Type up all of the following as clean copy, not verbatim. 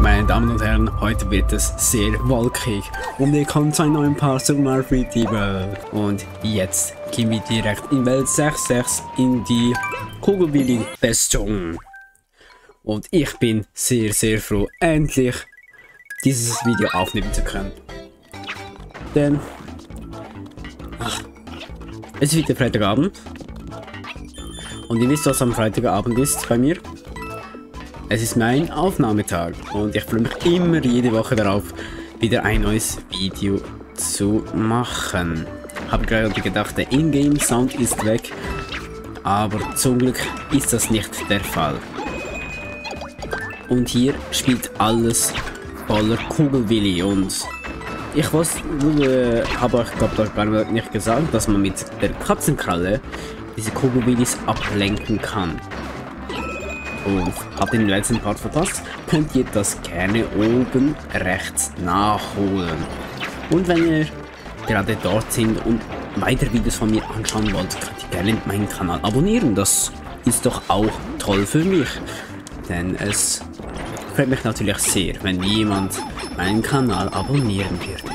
Meine Damen und Herren, heute wird es sehr wolkig und ihr kommt zu einem neuen Part Super Mario 3D World. Und jetzt gehen wir direkt in Welt 6.6 in die Kugelwilli-Festung. Und ich bin sehr froh, endlich dieses Video aufnehmen zu können. Denn es ist wieder Freitagabend. Und ihr wisst, was am Freitagabend ist bei mir. Es ist mein Aufnahmetag und ich freue mich immer jede Woche darauf, wieder ein neues Video zu machen. Habe gerade gedacht, der Ingame-Sound ist weg, aber zum Glück ist das nicht der Fall. Und hier spielt alles voller Kugelwilli und ich habe euch glaube gar nicht gesagt, dass man mit der Katzenkralle diese Kugelwillis ablenken kann. Und habt ihr den letzten Part verpasst, könnt ihr das gerne oben rechts nachholen. Und wenn ihr gerade dort sind und weitere Videos von mir anschauen wollt, könnt ihr gerne meinen Kanal abonnieren. Das ist doch auch toll für mich. Denn es freut mich natürlich sehr, wenn jemand meinen Kanal abonnieren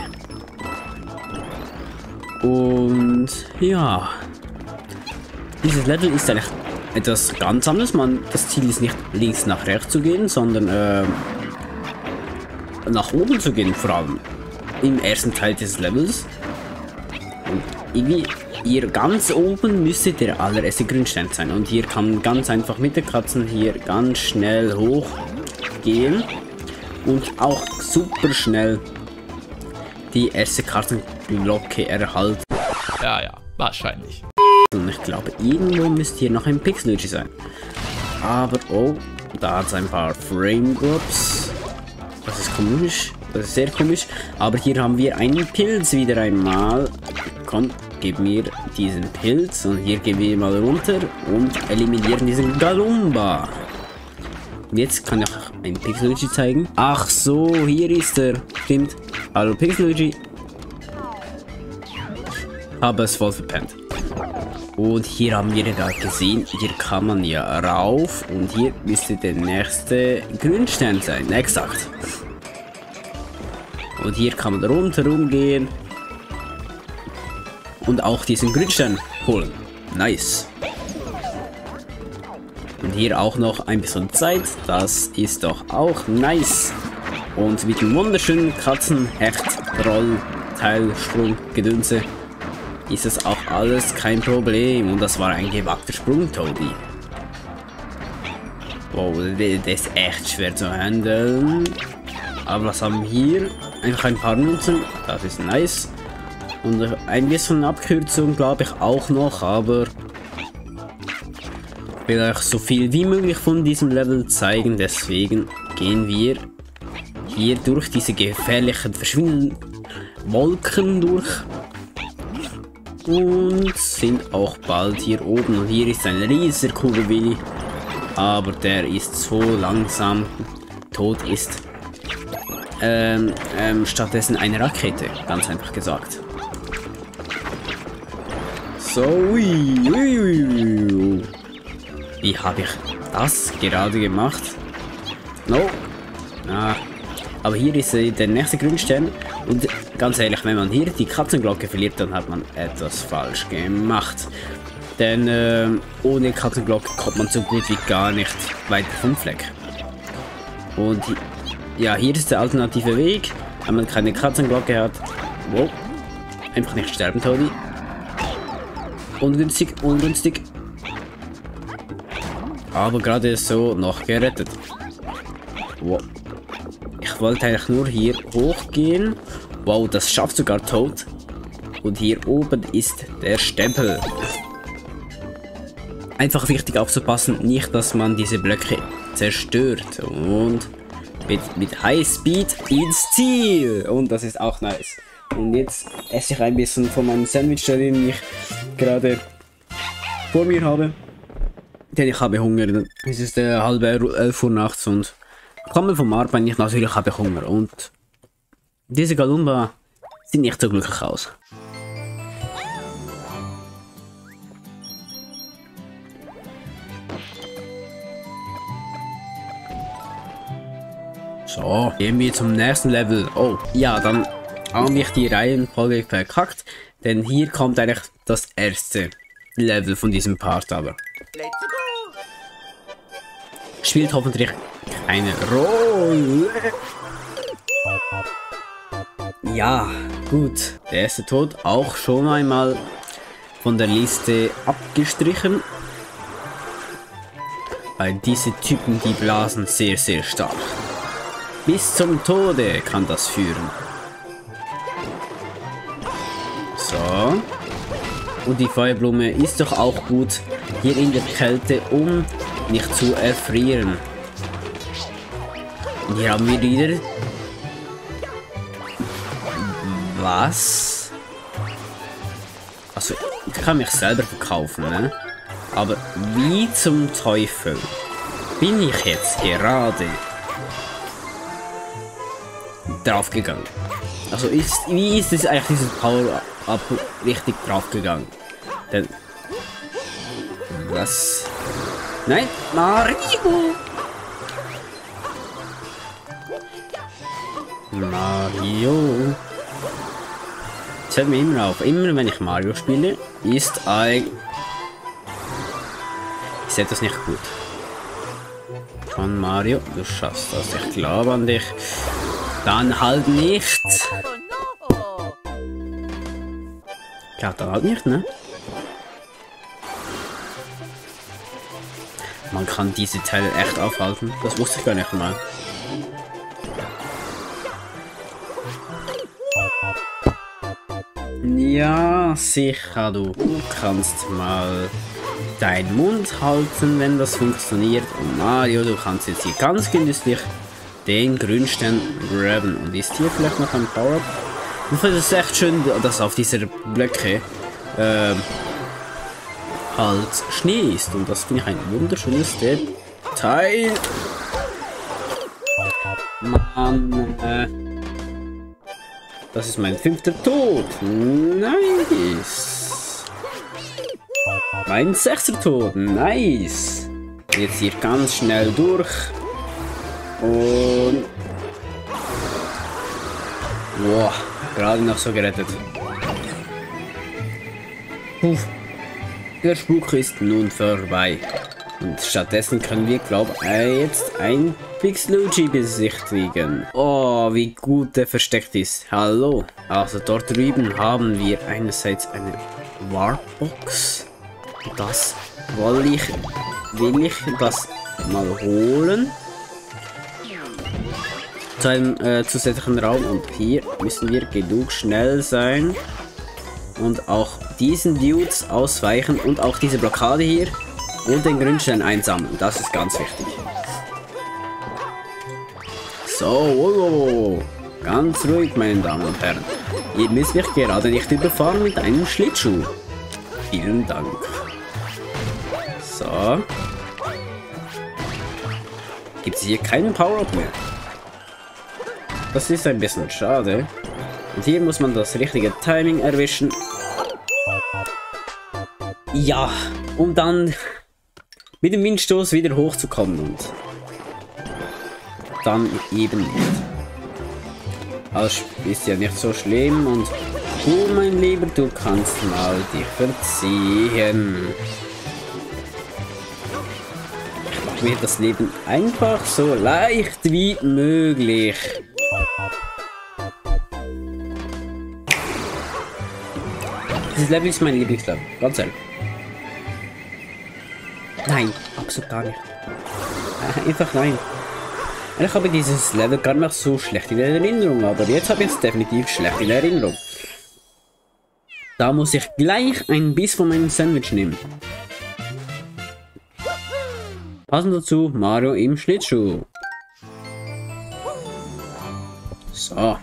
würde. Und ja, dieses Level ist eigentlich etwas ganz anderes. Das Ziel ist nicht links nach rechts zu gehen, sondern nach oben zu gehen, vor allem im ersten Teil des Levels. Und irgendwie hier ganz oben müsste der allererste Grünstein sein. Und hier kann man ganz einfach mit der Katzen hier ganz schnell hochgehen und auch super schnell die erste Kartenglocke erhalten. Ja, wahrscheinlich. Und ich glaube, irgendwo müsste hier noch ein Pixluigi sein. Aber, oh, da hat es ein paar Frame Drops. Das ist komisch. Das ist sehr komisch. Aber hier haben wir einen Pilz wieder einmal. Komm, gib mir diesen Pilz. Und hier gehen wir mal runter und eliminieren diesen Galumba. Und jetzt kann ich ein Pixluigi zeigen. Ach so, hier ist er. Stimmt. Hallo Pixluigi. Habe es voll verpennt. Und hier haben wir da gesehen, hier kann man ja rauf und hier müsste der nächste Grünstein sein, exakt. Und hier kann man rundherum gehen und auch diesen Grünstein holen. Nice. Und hier auch noch ein bisschen Zeit, das ist doch auch nice. Und mit dem wunderschönen Katzen-Hecht-Roll-Teilsprung-Gedönse ist es auch alles kein Problem. Und das war ein gewagter Sprung, Toadie. Wow, der ist echt schwer zu handeln. Aber was haben wir hier? Einfach ein paar Münzen, das ist nice. Und ein bisschen Abkürzung glaube ich auch noch, aber ich will euch so viel wie möglich von diesem Level zeigen. Deswegen gehen wir hier durch diese gefährlichen Verschwindwolken durch. Und sind auch bald hier oben. Und hier ist ein riesiger Kugelwilli. Aber der ist so langsam. Tot ist stattdessen eine Rakete. Ganz einfach gesagt. So. Wie habe ich das gerade gemacht? No. Aber hier ist der nächste Grünstern. Und ganz ehrlich, wenn man hier die Katzenglocke verliert, dann hat man etwas falsch gemacht. Denn ohne Katzenglocke kommt man so gut wie gar nicht weiter vom Fleck. Und ja, hier ist der alternative Weg, wenn man keine Katzenglocke hat. Wow. Einfach nicht sterben, Toadie. Ungünstig, ungünstig. Aber gerade so noch gerettet. Wow. Ich wollte eigentlich nur hier hochgehen. Wow, das schafft sogar Toad. Und hier oben ist der Stempel. Einfach wichtig aufzupassen, nicht, dass man diese Blöcke zerstört. Und mit High Speed ins Ziel. Und das ist auch nice. Und jetzt esse ich ein bisschen von meinem Sandwich, den ich gerade vor mir habe. Denn ich habe Hunger. Es ist 10:30 Uhr nachts und komme vom Arbeit nicht, natürlich habe ich Hunger. Und diese Galumba sieht nicht so glücklich aus. So, So, gehen wir zum nächsten Level. Oh, ja, dann haben wir die Reihenfolge verkackt. Denn hier kommt eigentlich das erste Level von diesem Part aber. Spielt hoffentlich keine Rolle. Ja, gut. Der erste Tod auch schon einmal von der Liste abgestrichen. Weil diese Typen, die blasen sehr, sehr stark. Bis zum Tode kann das führen. So. Und die Feuerblume ist doch auch gut hier in der Kälte, um nicht zu erfrieren. Und hier haben wir wieder... Was? Also, ich kann mich selber verkaufen, ne? Aber wie zum Teufel bin ich jetzt gerade draufgegangen? Also wie ist es eigentlich dieses Power-Up richtig draufgegangen? Denn... Was? Nein, Mario! Mario! Das fällt mir immer auf. Immer wenn ich Mario spiele, ist etwas nicht gut. Komm Mario, du schaffst das. Ich glaube an dich. Dann halt nicht. Ja, dann halt nicht, ne? Man kann diese Teile echt aufhalten. Das wusste ich gar nicht mal. Ja, sicher, du kannst mal deinen Mund halten, wenn das funktioniert. Und Mario, du kannst jetzt hier ganz genüsslich den Grünstein graben. Und ist hier vielleicht noch ein Power-Up? Ich finde es echt schön, dass auf dieser Blöcke halt Schnee ist. Und das finde ich ein wunderschönes Detail. Mann, das ist mein 5. Tod. Nice. Mein 6. Tod. Nice. Jetzt hier ganz schnell durch. Und... Boah, gerade noch so gerettet. Puh. Der Spuk ist nun vorbei. Und stattdessen können wir, glaube ich, jetzt ein Pixluigi besichtigen. Oh, wie gut der versteckt ist. Hallo. Also dort drüben haben wir einerseits eine Warbox. Das will ich das mal holen. Zu einem zusätzlichen Raum. Und hier müssen wir genug schnell sein. Und auch diesen Dudes ausweichen. Und auch diese Blockade hier. Und den Grünstein einsammeln. Das ist ganz wichtig. So, wow. Ganz ruhig, meine Damen und Herren. Ihr müsst mich gerade nicht überfahren mit einem Schlittschuh. Vielen Dank. So. Gibt es hier keinen Power-Up mehr? Das ist ein bisschen schade. Und hier muss man das richtige Timing erwischen. Ja, um dann mit dem Windstoß wieder hochzukommen und dann eben nicht. Das ist ja nicht so schlimm und du, mein Lieber, du kannst mal dich verziehen. Ich mache mir das Leben einfach so leicht wie möglich. Dieses Level ist mein Lieblingslevel, ganz ehrlich. Nein, absolut gar nicht. Einfach nein. Ich habe dieses Level gar nicht so schlecht in Erinnerung, aber jetzt habe ich es definitiv schlecht in Erinnerung. Da muss ich gleich ein Biss von meinem Sandwich nehmen. Passend dazu Mario im Schlittschuh. So.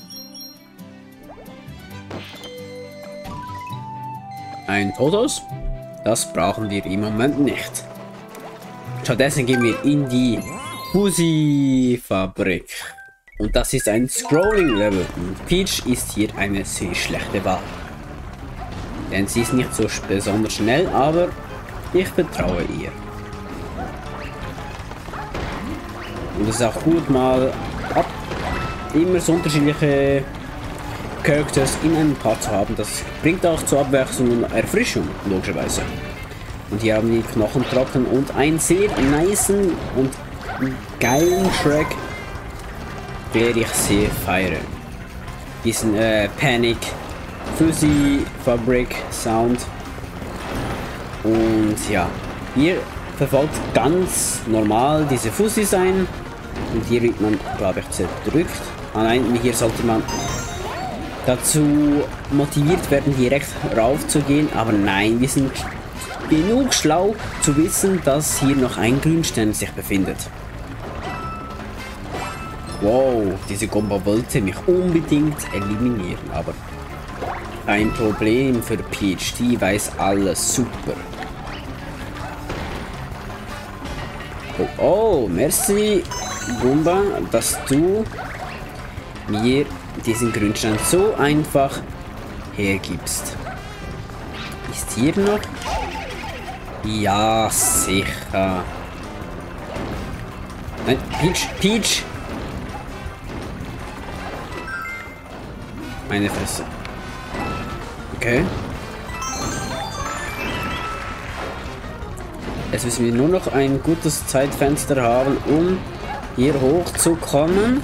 Ein Totos. Das brauchen wir im Moment nicht. Stattdessen gehen wir in die Fusi-Fabrik. Und das ist ein Scrolling-Level. Und Peach ist hier eine sehr schlechte Wahl. Denn sie ist nicht so besonders schnell, aber ich vertraue ihr. Und es ist auch gut, mal immer so unterschiedliche Characters in einem Part zu haben. Das bringt auch zur Abwechslung und Erfrischung, logischerweise. Und hier haben die Knochen trocken und einen sehr nicen und geilen Track, der ich sehr feiere. Diesen Panic Fuzzy Fabric Sound. Und ja, hier verfolgt ganz normal diese Fuzzy sein. Und hier wird man, glaube ich, zerdrückt. Ah nein, hier sollte man dazu motiviert werden, direkt rauf zu gehen. Aber nein, wir sind genug schlau zu wissen, dass hier noch ein Grünstern sich befindet. Wow, diese Gomba wollte mich unbedingt eliminieren, aber kein Problem für Peach, die weiß alles super. Oh, oh, merci Gomba, dass du mir diesen Grünstein so einfach hergibst. Ist hier noch? Ja, sicher. Nein, Peach, Peach! Meine Fresse. Okay. Jetzt müssen wir nur noch ein gutes Zeitfenster haben, um hier hochzukommen.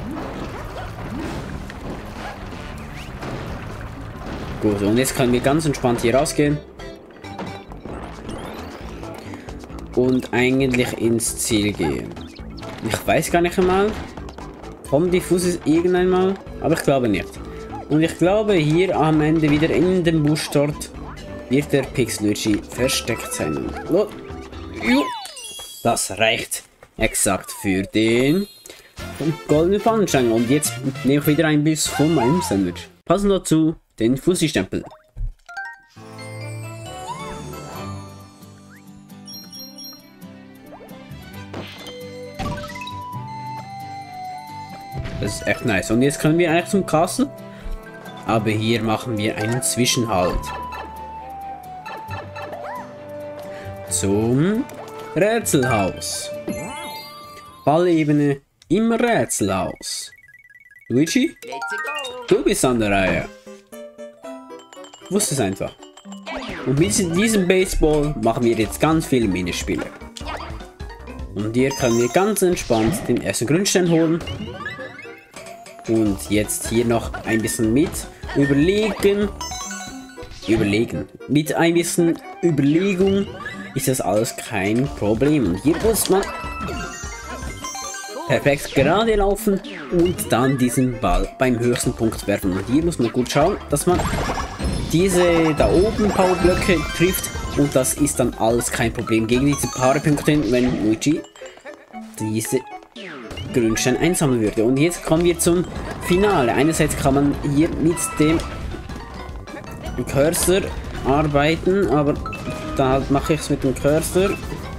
Gut, und jetzt können wir ganz entspannt hier rausgehen. Und eigentlich ins Ziel gehen. Ich weiß gar nicht einmal. Kommen die Fuzzies irgendwann mal? Aber ich glaube nicht. Und ich glaube, hier am Ende wieder in dem Busch dort wird der Pixluigi versteckt sein. Das reicht exakt für den goldenen Pfannenstein. Und jetzt nehme ich wieder ein Biss von meinem Sandwich. Passend dazu den Fuzzy-Stempel. Das ist echt nice. Und jetzt können wir eigentlich zum Castle. Aber hier machen wir einen Zwischenhalt. Zum Rätselhaus. Ballebene im Rätselhaus. Luigi, du bist an der Reihe. Ich wusste es einfach. Und mit diesem Baseball machen wir jetzt ganz viele Minispiele. Und hier können wir ganz entspannt den ersten Grünstein holen. Und jetzt hier noch ein bisschen mit überlegen. Mit ein bisschen Überlegung ist das alles kein Problem. Hier muss man perfekt gerade laufen und dann diesen Ball beim höchsten Punkt werfen. Und hier muss man gut schauen, dass man diese da oben Powerblöcke trifft. Und das ist dann alles kein Problem gegen diese Powerpunkte, wenn Luigi diese Grünstein einsammeln würde. Und jetzt kommen wir zum Finale. Einerseits kann man hier mit dem Cursor arbeiten, aber da halt mache ich es mit dem Cursor.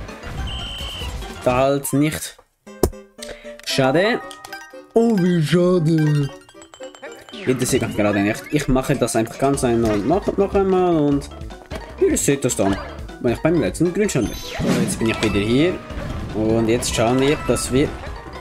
Da halt nicht. Schade. Oh, wie schade. Interessiert mich gerade nicht. Ich mache das einfach ganz einmal noch einmal und ihr seht das dann, wenn ich beim letzten Grünstein bin. So, jetzt bin ich wieder hier und jetzt schauen wir, dass wir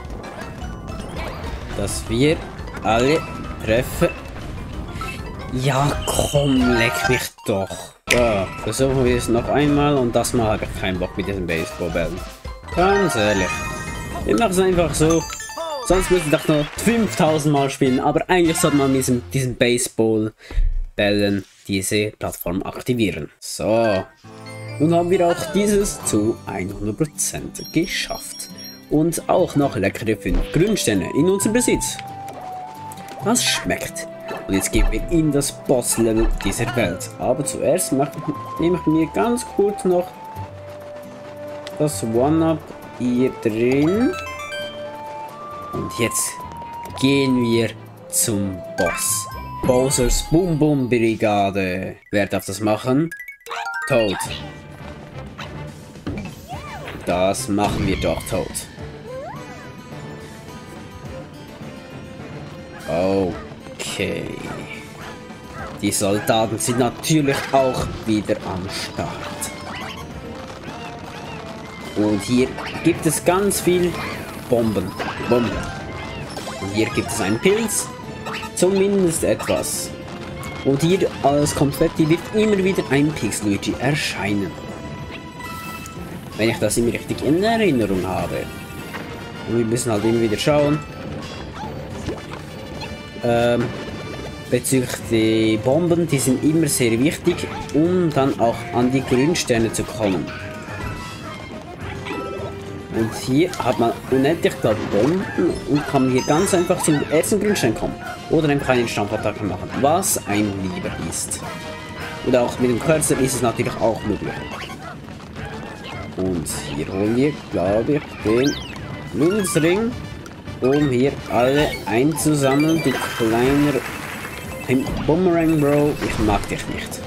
alle treffen. Ja, komm, leck mich doch. Ja, versuchen wir es noch einmal und das Mal habe ich keinen Bock mit diesen Baseballbällen. Ganz ehrlich. Ich mache es einfach so. Sonst müsste ich doch noch 5000 Mal spielen, aber eigentlich sollte man mit diesen Baseballbällen diese Plattform aktivieren. So. Nun haben wir auch dieses zu 100% geschafft. Und auch noch leckere 5 Grünsteine in unserem Besitz. Das schmeckt. Und jetzt gehen wir in das Boss-Level dieser Welt. Aber zuerst nehme ich mir ganz kurz noch das One-Up hier drin. Und jetzt gehen wir zum Boss. Bowsers Boom Boom Brigade. Wer darf das machen? Toad. Das machen wir doch, Toad. Okay. Die Soldaten sind natürlich auch wieder am Start. Und hier gibt es ganz viel Bomben. Und hier gibt es einen Pilz. Zumindest etwas. Und hier als Konfetti wird immer wieder ein Pix-Luigi erscheinen. Wenn ich das immer richtig in Erinnerung habe. Und wir müssen halt immer wieder schauen. Bezüglich der Bomben, die sind immer sehr wichtig, um dann auch an die Grünsterne zu kommen. Und hier hat man unendlich viele Bomben und kann hier ganz einfach zum ersten Grünstein kommen. Oder einfach einen Stampfattacke machen, was ein lieber ist. Und auch mit dem Cursor ist es natürlich auch möglich. Und hier holen wir, glaube ich, den Münzring, um hier alle einzusammeln. Du kleiner Boomerang Bro, ich mag dich nicht.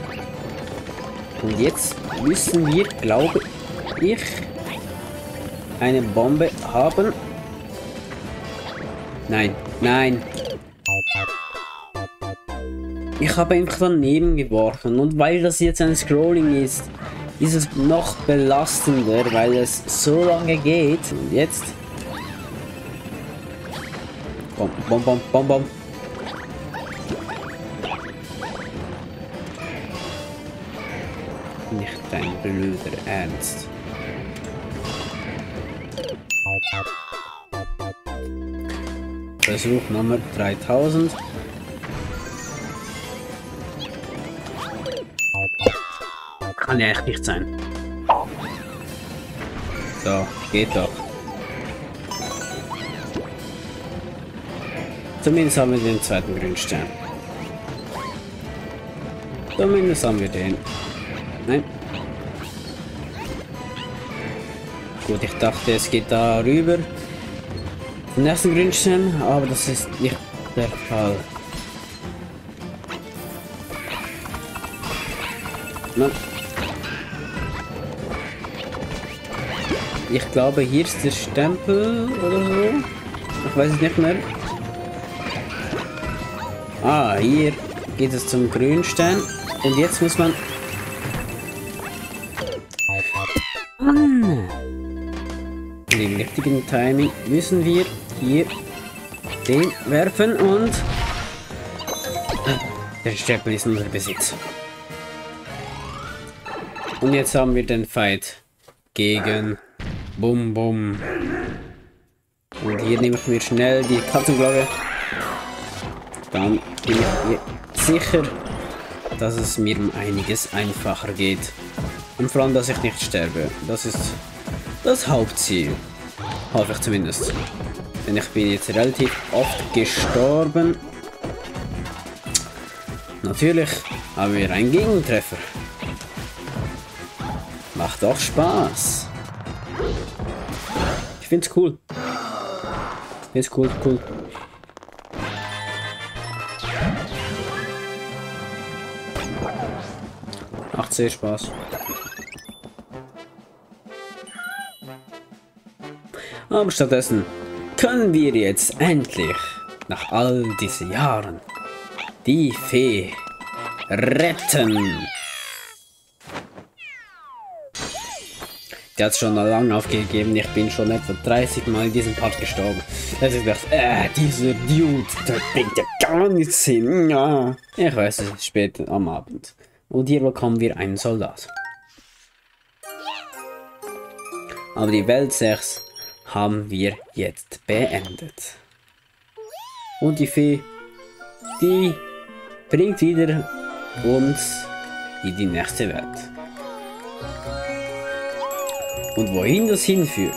Und jetzt müssen wir, glaube ich, eine Bombe haben. Nein, nein. Ich habe einfach daneben geworfen und weil das jetzt ein Scrolling ist, ist es noch belastender, weil es so lange geht. Und jetzt. Bom, bom, bom, bom, bom. Nicht dein blöder Ernst. Versuch Nummer 3000. Kann ja echt nicht sein. So, geht doch. Zumindest haben wir den zweiten Grünstern. Zumindest haben wir den. Nein. Gut, ich dachte, es geht da rüber. Den ersten Grünstern, aber das ist nicht der Fall. Nein. Ich glaube, hier ist der Stempel oder so. Ich weiß es nicht mehr. Ah, hier geht es zum Grünstein. Und jetzt muss man... Im richtigen Timing müssen wir hier den werfen und... Der Stempel ist in unser Besitz. Und jetzt haben wir den Fight gegen Bum Bum. Und hier nehme ich mir schnell die Katzenglocke. Dann bin ich sicher, dass es mir um einiges einfacher geht. Und vor allem, dass ich nicht sterbe. Das ist das Hauptziel. Hoffe ich zumindest. Denn ich bin jetzt relativ oft gestorben. Natürlich haben wir einen Gegentreffer. Macht doch Spaß. Ich find's cool. Ist cool, cool. Macht sehr Spaß. Aber stattdessen können wir jetzt endlich, nach all diesen Jahren, die Fee retten. Die hat schon lange aufgegeben. Ich bin schon etwa 30 Mal in diesem Part gestorben. Dass ich dachte, dieser Dude, der bringt ja gar nichts hin. Ja. Ich weiß, es ist spät am Abend. Und hier bekommen wir einen Soldat. Aber die Welt 6 haben wir jetzt beendet. Und die Fee, die bringt wieder uns in die nächste Welt. Und wohin das hinführt,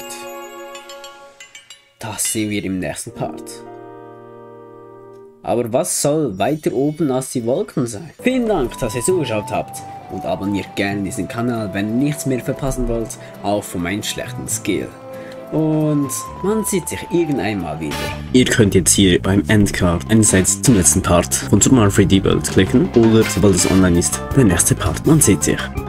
das sehen wir im nächsten Part. Aber was soll weiter oben als die Wolken sein? Vielen Dank, dass ihr zugeschaut habt und abonniert gerne diesen Kanal, wenn ihr nichts mehr verpassen wollt, auch von meinem schlechten Skill. Und man sieht sich irgendeinmal wieder. Ihr könnt jetzt hier beim Endcard einerseits zum letzten Part von Super Mario 3D World klicken oder, sobald es online ist, der nächste Part. Man sieht sich.